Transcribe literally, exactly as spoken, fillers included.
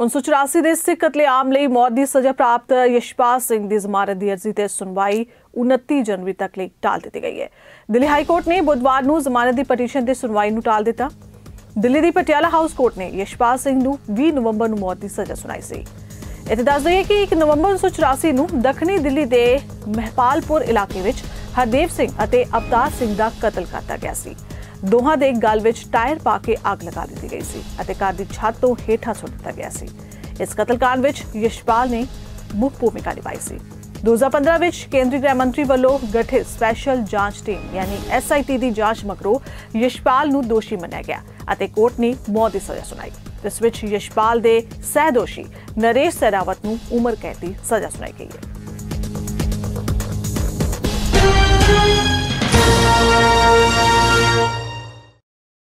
उन्नीस सौ चौरासी के सिख कतलेआम ਲਈ मौत की सज़ा प्राप्त यशपाल सिंह की जमानत की अर्जी ते सुनवाई उनतीस जनवरी तक ਲਈ टाल दी गई है। दिल्ली हाई कोर्ट ने बुधवार को जमानत की पटीशन की सुनवाई को टाल दिता। दिल्ली की पटियाला हाउस कोर्ट ने यशपाल सिंह को बीस नवंबर को मौत की सज़ा सुनाई सी। इत्थे दस दईए कि एक नवंबर उन्नीस सौ चौरासी को दक्षिणी दिल्ली के महपालपुर इलाके में हरदेव सिंह और अवतार सिंह का कतल किया गया सी। दोहां दे गल विच टायर पा के अग लगा दी गई सी अते घर की छत तो हेठा सुट दिता गया सी। इस कतलकांड विच यशपाल ने मुख भूमिका निभाई सी। दो हज़ार पंद्रह विच केंद्रीय गृह मंत्री वालों गठित स्पैशल जांच टीम यानी एस आई टी की जांच मगरों यशपाल नूं दोषी मन्निया गया अते कोर्ट ने मौत की सज़ा सुनाई, जिस विच यशपाल दे सहदोषी नरेश सहरावत नूं उम्र कैद की सज़ा सुनाई गई है।